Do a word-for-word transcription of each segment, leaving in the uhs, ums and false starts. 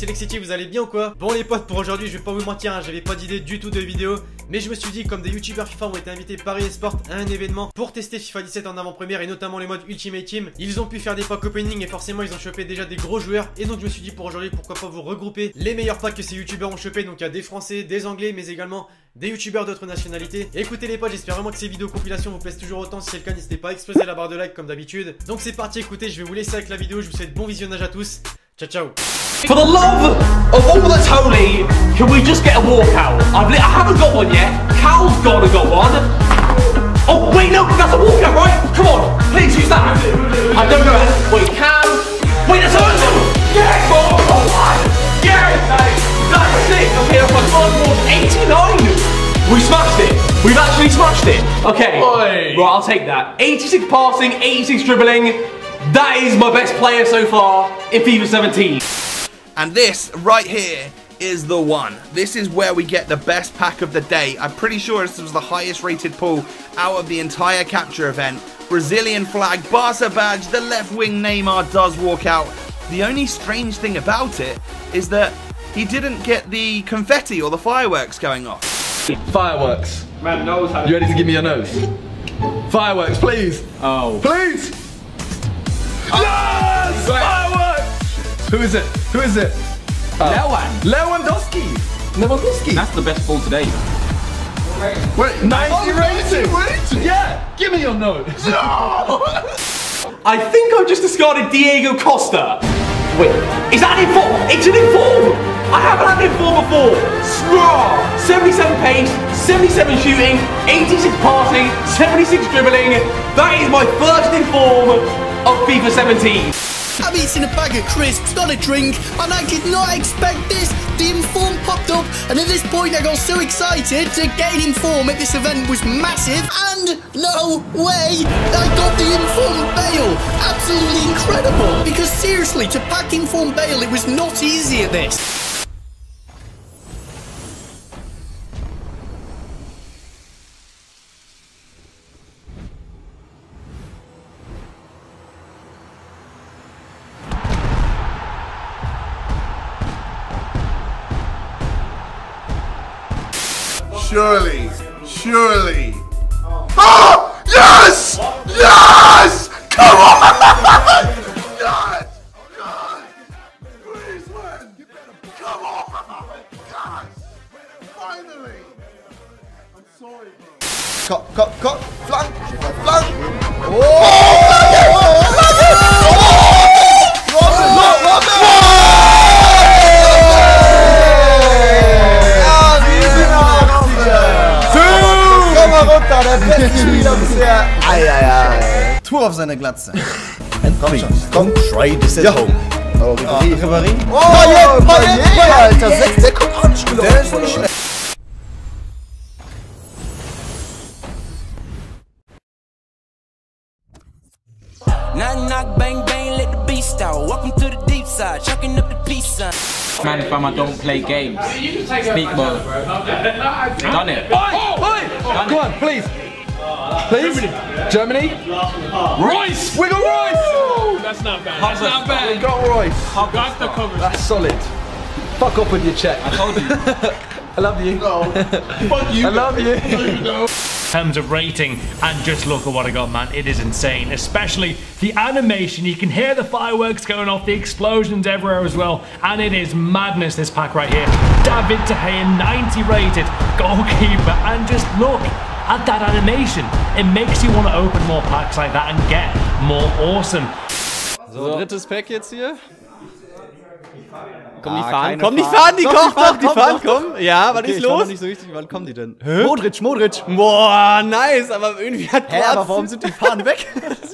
c'est Lexity, vous allez bien ou quoi? Bon les potes, pour aujourd'hui je vais pas vous mentir, hein, j'avais pas d'idée du tout de vidéo. Mais je me suis dit, comme des youtubeurs FIFA ont été invités par eSport à un événement pour tester FIFA dix-sept en avant-première et notamment les modes Ultimate Team, ils ont pu faire des packs opening et forcément ils ont chopé déjà des gros joueurs. Et donc je me suis dit pour aujourd'hui, pourquoi pas vous regrouper les meilleurs packs que ces youtubeurs ont chopé. Donc il y a des français, des anglais, mais également des youtubeurs d'autres nationalités. Et écoutez les potes, j'espère vraiment que ces vidéos compilations vous plaisent toujours autant. Si c'est le cas, n'hésitez pas à exploser la barre de like comme d'habitude. Donc c'est parti, écoutez, je vais vous laisser avec la vidéo, je vous souhaite bon visionnage à tous. Ciao ciao. For the love of all that's holy, can we just get a walkout? I've I haven't got one yet. Cal's gotta got one. Oh wait, no, that's a walkout, right? Come on, please use that. I don't know. Wait, Cal. Wait, that's a yes! Oh, come on! Yes! That's it. Okay, that's my first one. eighty-nine. We smashed it. We've actually smashed it. Okay. Oi. Right, I'll take that. eighty-six passing, eighty-six dribbling. That is my best player so far in FIFA seventeen. And this right here is the one. This is where we get the best pack of the day. I'm pretty sure this was the highest rated pull out of the entire capture event. Brazilian flag, Barca badge, the left wing Neymar does walk out. The only strange thing about it is that he didn't get the confetti or the fireworks going off. Fireworks. Man knows how to. You ready to give me your nose? Fireworks, please. Oh. Please. Yes! Fireworks! Who is it? Who is it? Uh, Lewan. Lewandowski. Lewandowski. That's the best ball today. Wait, ninety rating. rating. Yeah. Give me your nose. No. I think I've just discarded Diego Costa. Wait, is that an inform? It's an inform. I haven't had an inform before. Straw. seventy-seven pace, seventy-seven shooting, eighty-six passing, seventy-six dribbling. That is my first inform of FIFA seventeen. I'm eating a bag of crisps, not a drink, and I did not expect this. The inform popped up, and at this point I got so excited to get an inform at this event was massive, and no way, I got the inform Bale. Absolutely incredible, because seriously, to pack inform Bale, it was not easy at this. Surely, surely. Oh, yes! Yes! Come on! Yes! Yes! Please win! Come on! Yes! Finally! I'm sorry, bro. Cut, cut, cut! Flank! Flank! Oh! Eieiei. Tour auf seine Glatze. Komm schon, komm, try this at home. Oh, Ribéry. Oh, Alter, sechs, der kommt auch nicht gelaufen. Der ist nicht schlecht. Knock, knock, bang, bang, let the beast out. Welcome to the deep side, chucking up the peace sign. Man, if I don't play games, speak more. Done it. Oh, oh, go on, please. Please. Germany. Royce. We got Royce. That's not bad. That's not bad. We got Royce. Got the cover. That's solid. Fuck up with your check. I told you. I love you. No. Fuck you. I love you. In terms of rating, and just look at what I got, man. It is insane, especially the animation. You can hear the fireworks going off, the explosions everywhere as well, and it is madness, this pack right here. David De Gea, ninety rated goalkeeper, and just look at that animation. It makes you want to open more packs like that and get more awesome. So, drittes Pack jetzt hier. Kommen die Ah, Fahnen? keine Kommen die Fahnen. Fahnen? Die Doch, kommen die Fahnen, doch, die kommen, Fahnen doch, kommen. Ja, was Okay, ist ich weiß los? noch nicht so richtig, wann kommen die denn? Hä? Modric, Modric. Boah, nice, aber irgendwie hat Hä, aber warum sind die Fahnen weg?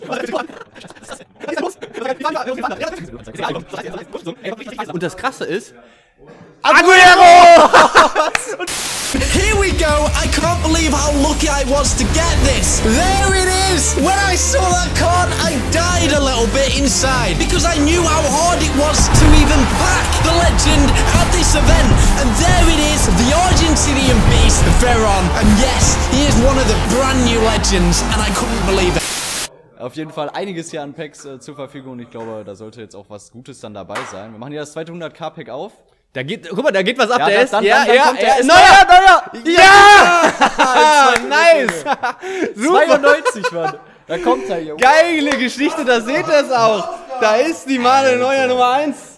Und das Krasse ist, Aguero! Here we go. I can't believe how lucky I was to get this. There it is. When I saw that card, I died a little bit inside because I knew how hard it was to even pack the legend at this event. And there it is, the Argentinian beast, Veron. And yes, he is one of the brand new legends, and I couldn't believe it. Auf jeden Fall einiges hier an Packs äh, zur Verfügung und ich glaube, da sollte jetzt auch was Gutes dann dabei sein. Wir machen hier das zweite hundert K Pack auf. Da geht, guck mal, da geht was ab, ja, der das, ist, dann, ja, dann, dann ja, kommt ja, der, ist neuer, neuer, ja! ja! Nice! Super. zweiundneunzig, Mann. Da kommt er, Junge. Geile Geschichte, da seht ihr es auch. Da ist die Mane Neuer Nummer eins.